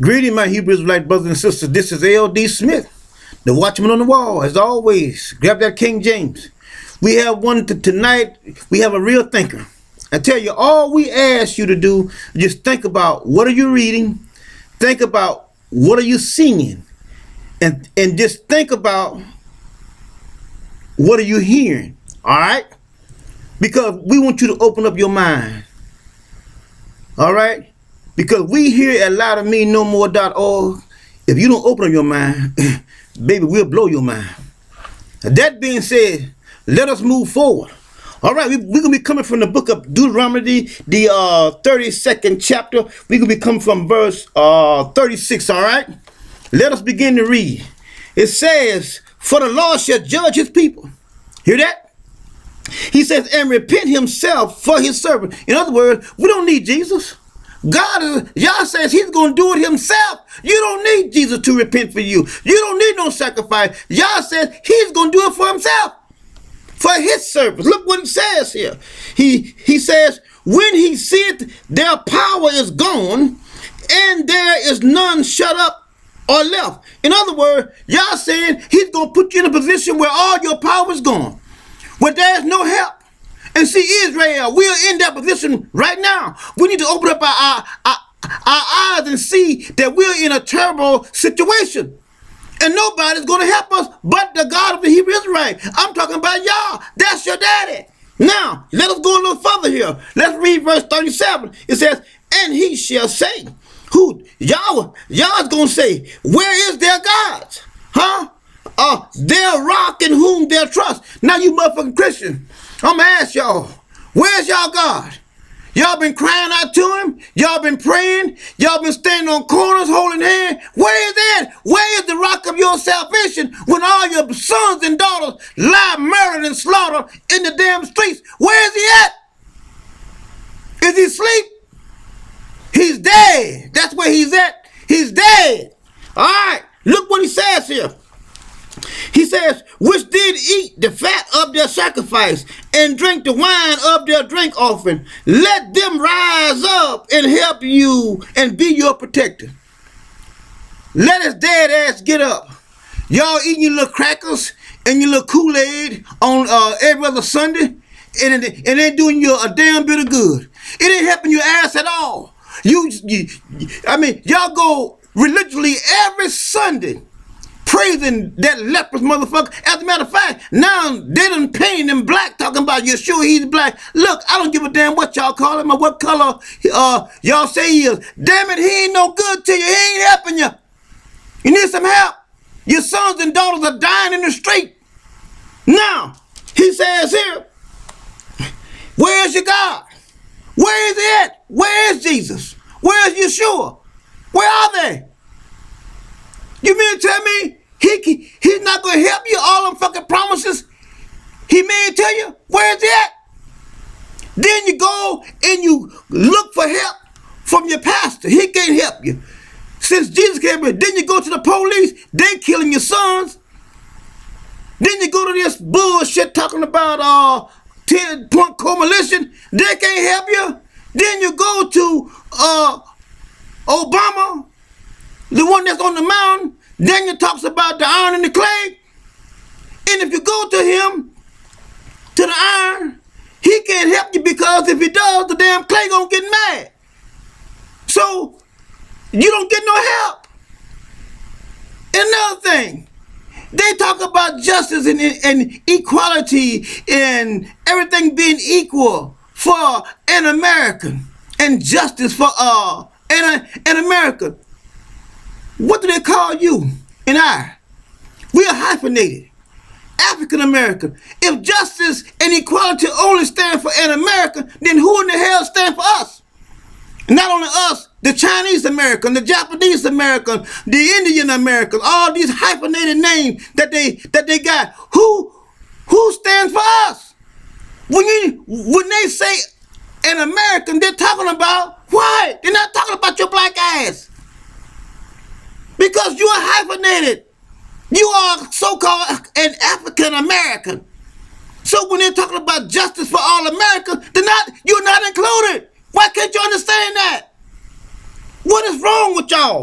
Greeting my Hebrew Israelite brothers and sisters. This is L.D. Smith, the watchman on the wall. As always, grab that King James. We have one tonight. We have a real thinker. I tell you, all we ask you to do is just think about what are you reading, think about what are you singing, and just think about what are you hearing. All right? Because we want you to open up your mind. All right? Because we here at loudermeanomore.org, if you don't open up your mind, baby, we'll blow your mind. That being said, let us move forward. All right, we're going to be coming from the book of Deuteronomy, the 32nd chapter. We're going to be coming from verse 36, all right? Let us begin to read. It says, for the Lord shall judge his people. Hear that? He says, and repent himself for his servant. In other words, we don't need Jesus. Yah says he's going to do it himself. You don't need Jesus to repent for you. You don't need no sacrifice. Yah says he's going to do it for himself, for his service. Look what it says here. He says, when he seeth their power is gone, and there is none shut up or left. In other words, Yah saying he's going to put you in a position where all your power is gone, where there's no help. And see, Israel, we are in that position right now. We need to open up our eyes and see that we're in a terrible situation. And nobody's going to help us but the God of the Hebrew Israelite. I'm talking about Yah. That's your daddy. Now, let us go a little further here. Let's read verse 37. It says, and he shall say, who? Yah's going to say, where is their gods? Huh? Their rock in whom their trust. Now, you motherfucking Christian, I'm going to ask y'all, where's y'all God? Y'all been crying out to him? Y'all been praying? Y'all been standing on corners holding hands? Where is that? Where is the rock of your salvation when all your sons and daughters lie murdered and slaughtered in the damn streets? Where is he at? Is he asleep? He's dead. That's where he's at. He's dead. All right. Look what he says here. He says, which did eat the fat of their sacrifice and drink the wine of their drink offering. Let them rise up and help you and be your protector. Let his dead ass get up. Y'all eating your little crackers and your little Kool-Aid on every other Sunday, and it ain't doing you a damn bit of good. It ain't helping your ass at all. I mean, y'all go religiously every Sunday praising that leprous motherfucker. As a matter of fact, now they done painted him black, talking about Yeshua, he's black. Look, I don't give a damn what y'all call him or what color y'all say he is. Damn it, he ain't no good to you. He ain't helping you. You need some help. Your sons and daughters are dying in the street. Now, he says here, where's your God? Where is he at? Where is Jesus? Where is Yeshua? Where are they? You mean to tell me he's not going to help you all them fucking promises he made to you? Where is he at? Then you go and you look for help from your pastor. He can't help you. Since Jesus came in, then you go to the police. They killing your sons. Then you go to this bullshit talking about 10-point coalition. They can't help you. Then you go to Obama, the one that's on the mountain. Daniel talks about the iron and the clay. And if you go to him, to the iron, he can't help you, because if he does, the damn clay gonna get mad. So you don't get no help. Another thing, they talk about justice and equality and everything being equal for an American, and justice for an American. What do they call you and I? We are hyphenated. African American. If justice and equality only stand for an American, then who in the hell stand for us? Not only us, the Chinese American, the Japanese American, the Indian American, all these hyphenated names that they got. Who stands for us? When they say an American, they're talking about white. They're not talking about your black ass. Because you are hyphenated. You are so-called an African American. So when they're talking about justice for all Americans, you're not included. Why can't you understand that? What is wrong with y'all?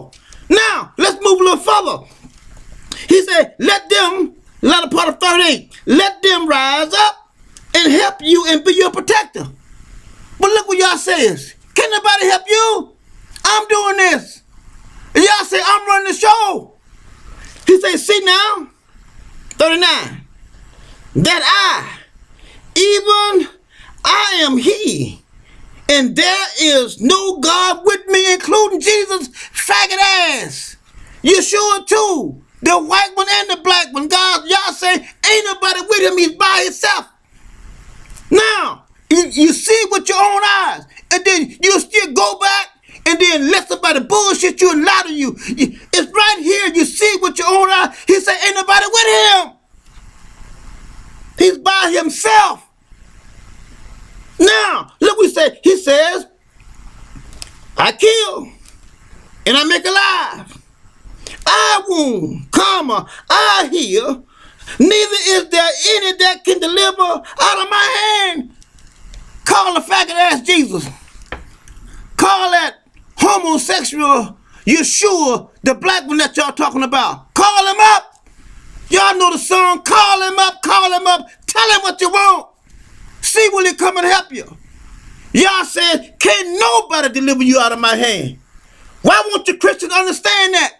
Now, let's move a little further. He said, let them, latter part of 38, let them rise up and help you and be your protector. But look what y'all says. Can nobody help you? I'm doing this. And y'all say, I'm running the show. He said, see now, 39, that even I am he, and there is no God with me, including Jesus' faggot ass. Yeshua too, the white one and the black one. God, y'all say, ain't nobody with him, he's by himself. Now, you see with your own eyes, and then you still go back and then let somebody bullshit you and lie to you. It's right here, you see with your own eyes. He said, ain't nobody with him. He's by himself. Now, look what he said. He says, I kill and I make alive. I wound, I heal. Neither is there any that can deliver out of my hand. Call the faggot ass Jesus. Call that homosexual Yeshua, the black one that y'all talking about. Call him up. Y'all know the song, call him up, tell him what you want. See will he come and help you. Y'all said, can't nobody deliver you out of my hand. Why won't you Christians understand that?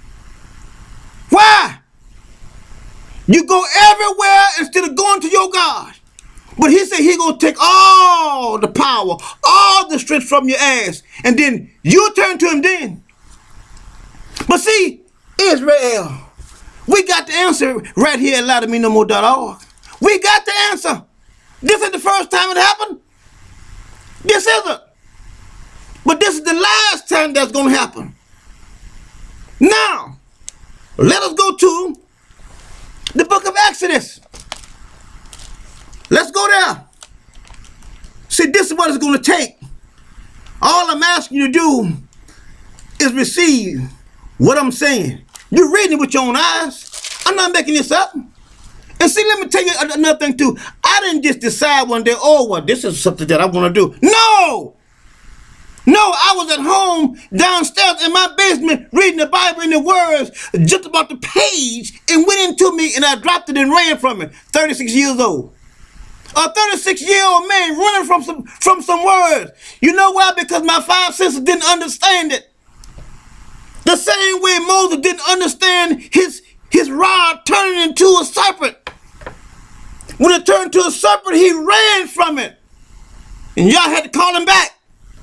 Why? You go everywhere instead of going to your God. But he said he's going to take all the power, all the strength from your ass, and then you turn to him then. But see, Israel, we got the answer right here at loudermenomore.org. We got the answer. This is the first time it happened. This isn't. But this is the last time that's going to happen. Now, let us go to the book of Exodus. Let's go there. See, this is what it's going to take. All I'm asking you to do is receive what I'm saying. You're reading it with your own eyes. I'm not making this up. And see, let me tell you another thing too. I didn't just decide one day, oh, well, this is something that I want to do. No! No, I was at home downstairs in my basement reading the Bible in the words just about the page and went into me and I dropped it and ran from it. 36 years old. A 36-year-old man running from some words. You know why? Because my five senses didn't understand it. The same way Moses didn't understand his rod turning into a serpent. When it turned to a serpent, he ran from it. And y'all had to call him back.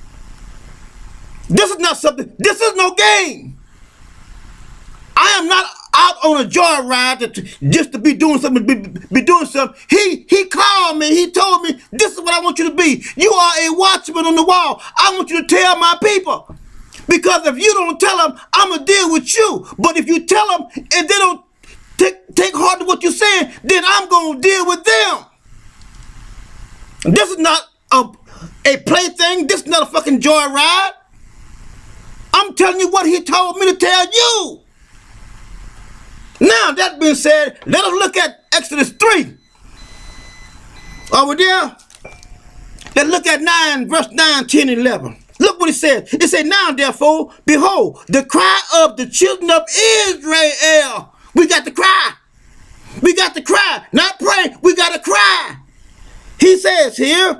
This is not something, this is no game. I am not out on a joyride just to be doing something, be doing something. He called me, he told me, this is what I want you to be. You are a watchman on the wall. I want you to tell my people. Because if you don't tell them, I'm going to deal with you. But if you tell them and they don't take heart to what you're saying, then I'm going to deal with them. This is not a plaything. This is not a fucking joyride. I'm telling you what he told me to tell you. Now, that being said, let us look at Exodus 3. Are we there? Let's look at 9, verse 9, 10, 11. Look what it said. It said, now, therefore, behold, the cry of the children of Israel. We got to cry. We got to cry. Not pray. We got to cry. He says here,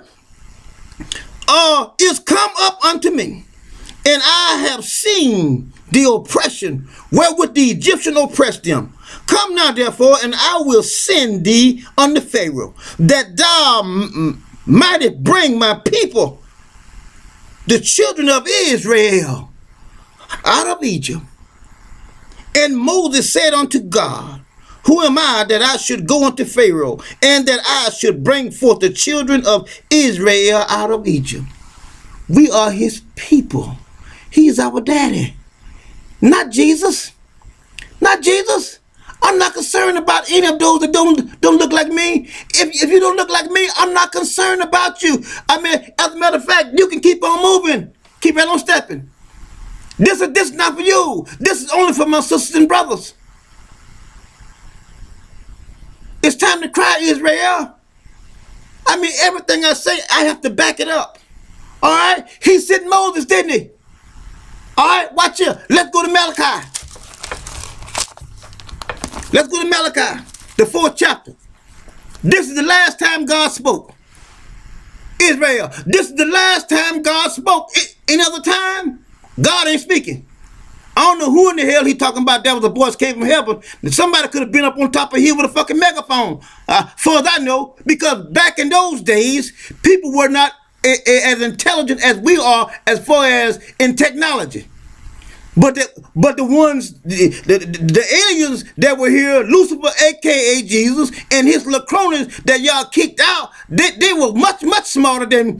is come up unto me, and I have seen the oppression wherewith the Egyptian oppressed them. Come now, therefore, and I will send thee unto Pharaoh, that thou mightest bring my people, the children of Israel, out of Egypt. And Moses said unto God, who am I that I should go unto Pharaoh, and that I should bring forth the children of Israel out of Egypt? We are his people. He's our daddy. Not Jesus. Not Jesus. I'm not concerned about any of those that don't look like me. If you don't look like me, I'm not concerned about you. I mean, as a matter of fact, you can keep on moving. Keep right on stepping. This is not for you. This is only for my sisters and brothers. It's time to cry, Israel. I mean, everything I say, I have to back it up. All right? He sent Moses, didn't he? All right, watch here. Let's go to Malachi. Let's go to Malachi, the 4th chapter. This is the last time God spoke. Israel, this is the last time God spoke. Any other time, God ain't speaking. I don't know who in the hell he talking about. That was a voice came from heaven. Somebody could have been up on top of here with a fucking megaphone. Far as I know, because back in those days, people were not as intelligent as we are as far as in technology. But the ones, the aliens that were here, Lucifer, aka Jesus, and his little cronies that y'all kicked out, they were much smarter than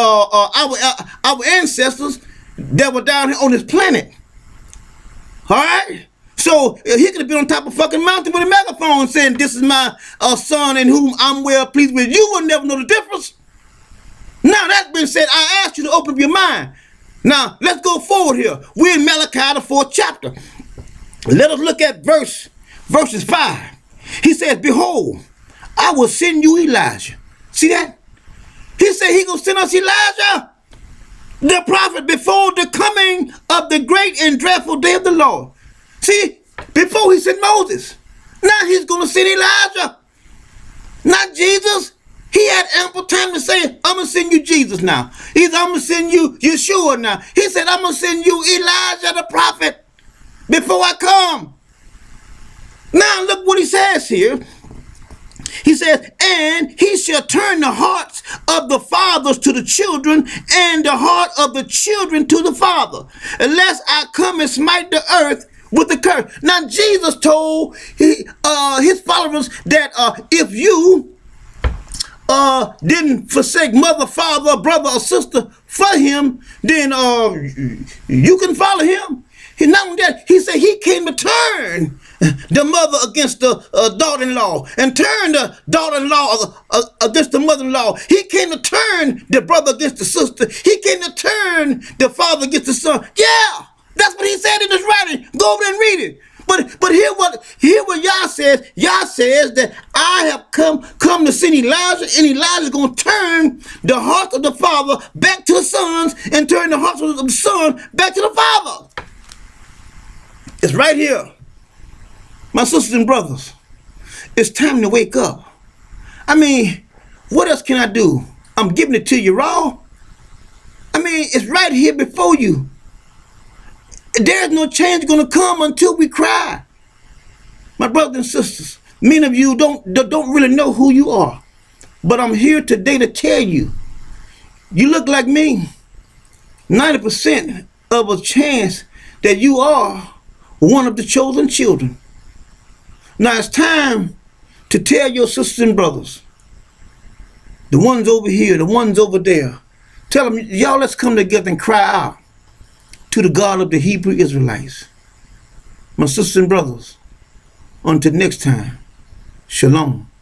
our ancestors that were down here on this planet. All right. So he could have been on top of a fucking mountain with a megaphone saying, "This is my son in whom I'm well pleased with." You would never know the difference. Now that being said, I asked you to open up your mind. Now, let's go forward here. We're in Malachi, the 4th chapter. Let us look at verses 5. He says, "Behold, I will send you Elijah." See that? He said he's going to send us Elijah, the prophet, before the coming of the great and dreadful day of the Lord. See, before he sent Moses. Now he's going to send Elijah. Not Jesus. He had ample time to say, "I'm going to send you Jesus now." I'm going to send you Yeshua now. He said, "I'm going to send you Elijah the prophet before I come." Now look what he says here. He says, "And he shall turn the hearts of the fathers to the children, and the heart of the children to the father, unless I come and smite the earth with a curse." Now Jesus told his followers that if you didn't forsake mother, father, brother, or sister for him, then you can follow him. Not only that, he said he came to turn the mother against the daughter-in-law, and turn the daughter-in-law against the mother-in-law. He came to turn the brother against the sister. He came to turn the father against the son. Yeah, that's what he said in his writing. Go over there and read it. But hear what Yah says. Yah says that I have come to send Elijah, and Elijah is going to turn the heart of the father back to the sons, and turn the hearts of the son back to the father. It's right here. My sisters and brothers, it's time to wake up. I mean, what else can I do? I'm giving it to you raw. I mean, it's right here before you. There's no change going to come until we cry. My brothers and sisters, many of you don't really know who you are. But I'm here today to tell you, you look like me. 90% of a chance that you are one of the chosen children. Now it's time to tell your sisters and brothers, the ones over here, the ones over there, tell them, y'all, let's come together and cry out to the God of the Hebrew Israelites. My sisters and brothers, until next time, shalom.